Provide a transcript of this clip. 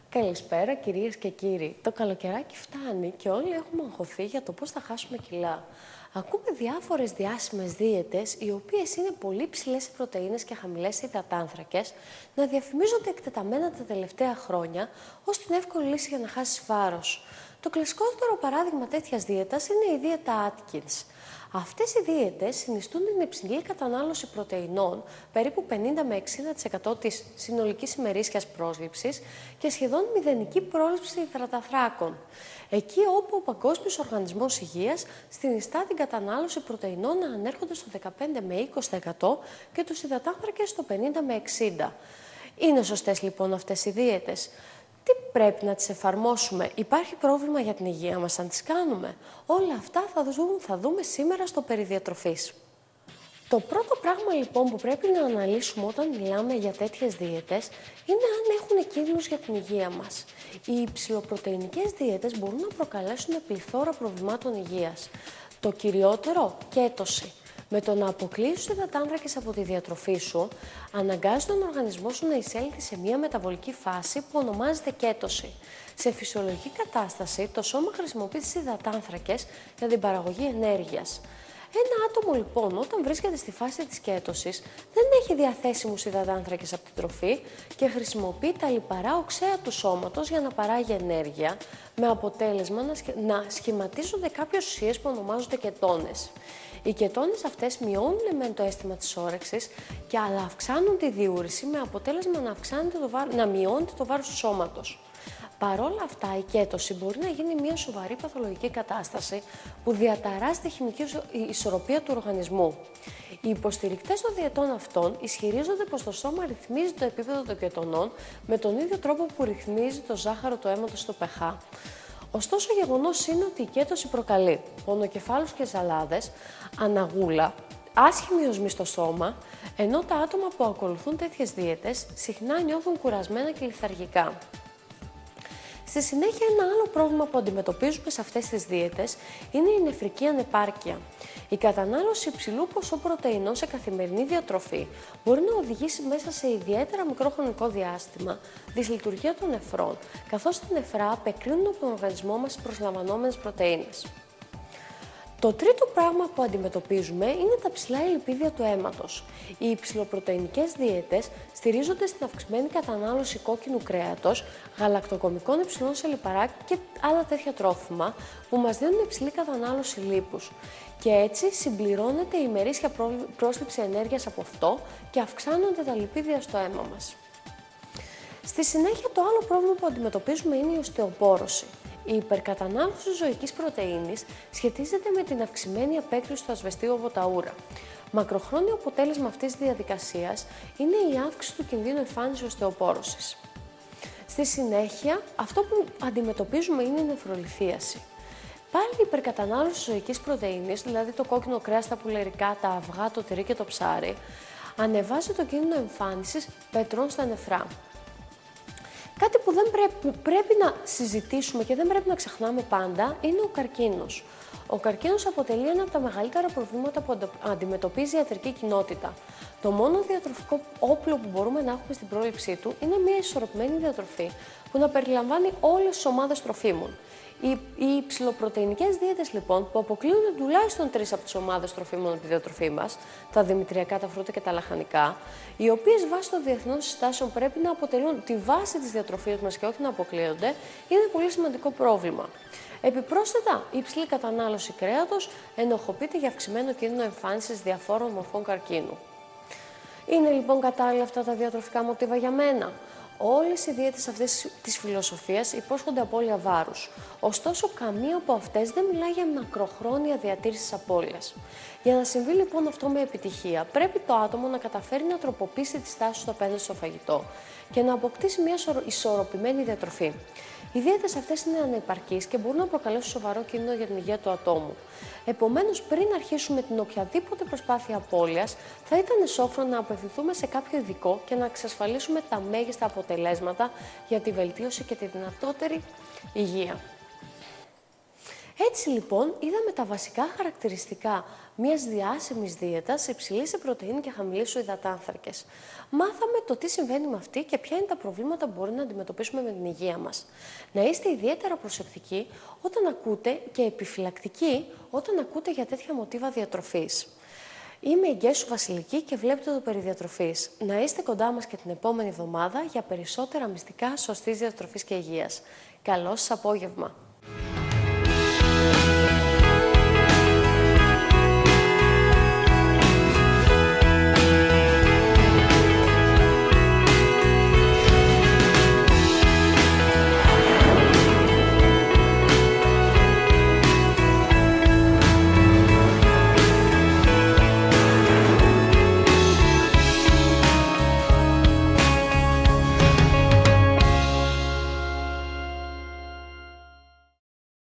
Καλησπέρα κυρίες και κύριοι. Το καλοκαιράκι φτάνει και όλοι έχουμε αγχωθεί για το πώς θα χάσουμε κιλά. Ακούμε διάφορες διάσημες δίαιτες, οι οποίες είναι πολύ ψηλές σε πρωτεΐνες και χαμηλές σε υδατάνθρακες, να διαφημίζονται εκτεταμένα τα τελευταία χρόνια ως την εύκολη λύση για να χάσεις βάρος. Το κλασικότερο παράδειγμα τέτοιας δίαιτας είναι η δίαιτα Atkins. Αυτές οι δίαιτες συνιστούν την υψηλή κατανάλωση πρωτεϊνών, περίπου 50 με 60% της συνολικής ημερήσιας πρόσληψης και σχεδόν μηδενική πρόσληψη υδατανθράκων. Εκεί όπου ο Παγκόσμιος Οργανισμός Υγείας συνιστά την κατανάλωση πρωτεϊνών να ανέρχονται στο 15 με 20% και τους υδατάνθρακες στο 50 με 60%. Είναι σωστές λοιπόν αυτές οι δίαιτες? Τι πρέπει να τις εφαρμόσουμε? Υπάρχει πρόβλημα για την υγεία μας αν τις κάνουμε? Όλα αυτά θα δούμε σήμερα στο περί διατροφής. Το πρώτο πράγμα λοιπόν που πρέπει να αναλύσουμε όταν μιλάμε για τέτοιες δίαιτες είναι αν έχουν κίνδυνους για την υγεία μας. Οι υψηλοπρωτεϊνικές δίαιτες μπορούν να προκαλέσουν πληθώρα προβλημάτων υγείας. Το κυριότερο, κέτωση. Με το να αποκλείσεις τους υδατάνθρακες από τη διατροφή σου, αναγκάζει τον οργανισμό σου να εισέλθει σε μια μεταβολική φάση που ονομάζεται κέτωση. Σε φυσιολογική κατάσταση, το σώμα χρησιμοποιεί τις υδατάνθρακες για την παραγωγή ενέργειας. Ένα άτομο λοιπόν, όταν βρίσκεται στη φάση της κέτωσης, δεν έχει διαθέσιμους υδατάνθρακες από την τροφή και χρησιμοποιεί τα λιπαρά οξέα του σώματος για να παράγει ενέργεια, με αποτέλεσμα να σχηματίζονται κάποιες ουσίες που ονομάζονται κετώνες. Οι κετώνες αυτές μειώνουν μεν το αίσθημα της όρεξης, αλλά αυξάνουν τη διούρηση με αποτέλεσμα να μειώνεται το βάρος του σώματος. Παρ' όλα αυτά, η κέτωση μπορεί να γίνει μια σοβαρή παθολογική κατάσταση που διαταράσσει τη χημική ισορροπία του οργανισμού. Οι υποστηρικτές των διαιτών αυτών ισχυρίζονται πως το σώμα ρυθμίζει το επίπεδο των κετονών με τον ίδιο τρόπο που ρυθμίζει το ζάχαρο του αίματος στο pH. Ωστόσο, γεγονός είναι ότι η κέτωση προκαλεί πονοκεφάλους και ζαλάδες, αναγούλα, άσχημη οσμή στο σώμα, ενώ τα άτομα που ακολουθούν τέτοιες δίαιτες συχνά νιώθουν κουρασμένα και λιθαργικά. Στη συνέχεια, ένα άλλο πρόβλημα που αντιμετωπίζουμε σε αυτές τις δίαιτες είναι η νεφρική ανεπάρκεια. Η κατανάλωση υψηλού ποσού πρωτεϊνών σε καθημερινή διατροφή μπορεί να οδηγήσει μέσα σε ιδιαίτερα μικρό χρονικό διάστημα δυσλειτουργία των νεφρών, καθώς τα νεφρά απεκρίνουν από τον οργανισμό μας τις προσλαμβανόμενες πρωτεΐνες. Το τρίτο πράγμα που αντιμετωπίζουμε είναι τα ψηλά λιπίδια του αίματος. Οι υψηλοπρωτεϊνικές δίαιτες στηρίζονται στην αυξημένη κατανάλωση κόκκινου κρέατος, γαλακτοκομικών υψηλών σε λιπαρά και άλλα τέτοια τρόφιμα που μας δίνουν υψηλή κατανάλωση λίπους. Και έτσι συμπληρώνεται η ημερήσια πρόσληψη ενέργειας από αυτό και αυξάνονται τα λιπίδια στο αίμα μας. Στη συνέχεια, το άλλο πρόβλημα που αντιμετωπίζουμε είναι η οστεοπόρωση. Η υπερκατανάλωση ζωικής πρωτεΐνης σχετίζεται με την αυξημένη απέκτηση του ασβεστίου από τα ούρα. Μακροχρόνιο αποτέλεσμα αυτής της διαδικασίας είναι η αύξηση του κινδύνου εμφάνισης οστεοπόρωσης. Στη συνέχεια, αυτό που αντιμετωπίζουμε είναι η νεφρολιθίαση. Πάλι η υπερκατανάλωση ζωικής πρωτεΐνης, δηλαδή το κόκκινο κρέας, τα πουλερικά, τα αυγά, το τυρί και το ψάρι, ανεβάζει το κίνδυνο εμφάνισης πετρών στα νεφρά. Κάτι που πρέπει να συζητήσουμε και δεν πρέπει να ξεχνάμε πάντα είναι ο καρκίνος. Ο καρκίνος αποτελεί ένα από τα μεγαλύτερα προβλήματα που αντιμετωπίζει η ιατρική κοινότητα. Το μόνο διατροφικό όπλο που μπορούμε να έχουμε στην πρόληψή του είναι μια ισορροπημένη διατροφή που να περιλαμβάνει όλες τις ομάδες τροφίμων. Οι υψηλοπρωτεϊνικές δίαιτες λοιπόν, που αποκλείουν τουλάχιστον 3 από τις ομάδες τροφίμων από τη διατροφή μας, τα δημητριακά, τα φρούτα και τα λαχανικά, οι οποίες βάσει των διεθνών συστάσεων πρέπει να αποτελούν τη βάση της διατροφής μας και όχι να αποκλείονται, είναι πολύ σημαντικό πρόβλημα. Επιπρόσθετα, η υψηλή κατανάλωση κρέατος ενοχοποιείται για αυξημένο κίνδυνο εμφάνισης διαφόρων μορφών καρκίνου. Είναι λοιπόν κατάλληλα αυτά τα διατροφικά μοτίβα για μένα? Όλες οι δίαιτες αυτές της φιλοσοφίας υπόσχονται απώλεια βάρους. Ωστόσο, καμία από αυτές δεν μιλάει για μακροχρόνια διατήρηση της απώλειας. Για να συμβεί λοιπόν αυτό με επιτυχία, πρέπει το άτομο να καταφέρει να τροποποιήσει τη στάση του απέναντι στο φαγητό και να αποκτήσει μια ισορροπημένη διατροφή. Οι δίαιτες αυτές είναι ανεπαρκείς και μπορούν να προκαλέσουν σοβαρό κίνδυνο για την υγεία του ατόμου. Επομένως, πριν αρχίσουμε την οποιαδήποτε προσπάθεια απώλειας, θα ήταν σόφρον να απευθυνθούμε σε κάποιο ειδικό και να εξασφαλίσουμε τα μέγιστα αποτελέσματα για τη βελτίωση και τη δυνατότερη υγεία. Έτσι λοιπόν, είδαμε τα βασικά χαρακτηριστικά μιας διάσημης δίαιτας υψηλή σε πρωτεΐνη και χαμηλή σε υδατάνθρακες. Μάθαμε το τι συμβαίνει με αυτή και ποια είναι τα προβλήματα που μπορεί να αντιμετωπίσουμε με την υγεία μας. Να είστε ιδιαίτερα προσεκτικοί όταν ακούτε και επιφυλακτικοί όταν ακούτε για τέτοια μοτίβα διατροφής. Είμαι η Γκέσου Βασιλική και βλέπετε το Περιδιατροφής. Να είστε κοντά μας και την επόμενη εβδομάδα για περισσότερα μυστικά σωστής διατροφής και υγείας. Καλό σας απόγευμα!